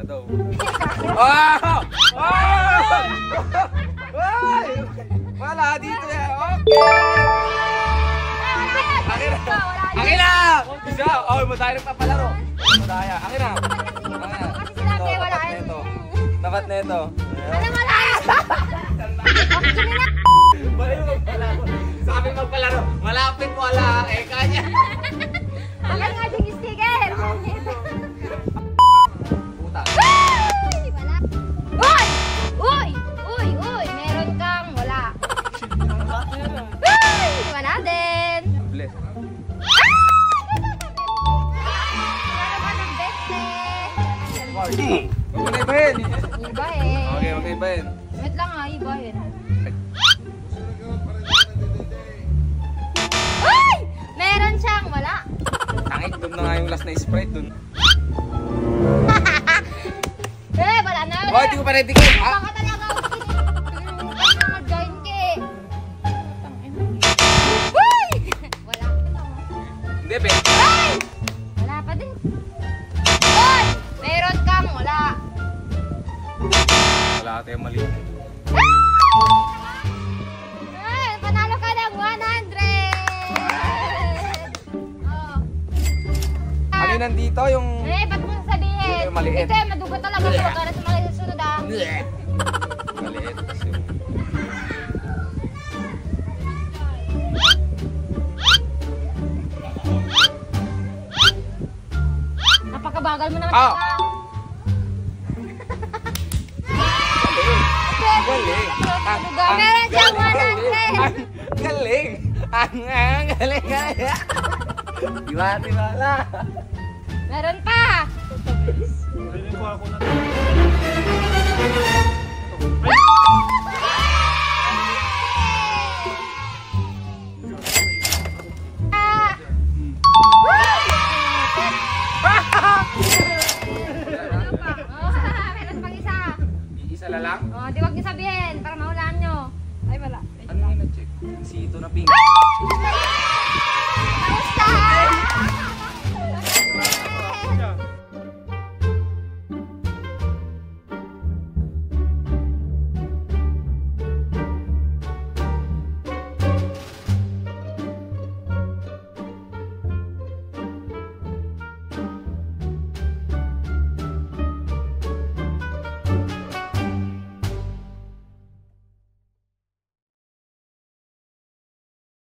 na daw. Oh! Oh! Ay! Wala dito eh. Okay. Akin na! Isa! Oh, tayo nagpapalaro. Madaya. Akin na. Kasi sinabi wala Ito. Dapat na ito. Ano wala? Balik magpalaro. Sabi magpalaro. Malapit mo ala. Eh, kanya. Akin nga ding sticker. Puta. Ay! Wala. Uy! Uy! Uy! Uy! Meron kang wala. Uy! Wala din. Bless. Huwag na ibahin. Ibahin. Okay, huwag na ibahin. Wait lang ha, ibahin. Uy! Meron siyang wala. Tangik, doon na nga yung last na Sprite doon. Eh, wala na. Oh, hindi ko pa ready ko. Ah! Baka talaga ako join ka eh. Uy! Wala. Hindi, Ben. Uy! Wala pa din. Uy! Meron kang wala. Wala tayong mali. Ay, panalo ka ng 100! Oh. Ano yun nandito? Yung... Eh, ba't mo sasabihin? Ito yung maliit. Ito, madugo talaga po. Para sa mga susunod ah. Maliit. Kasi yung... Napakabagal mo naman. Ah! Galing. Meron siyang 100! Galing. Galing. Diba? Meron pa! Ah! Meron pang isa. Isa na lang? Oh, di wag niyo sabihin para mahulaan nyo. Ay, wala. Ano yung na-check? Sito na pink. Ah!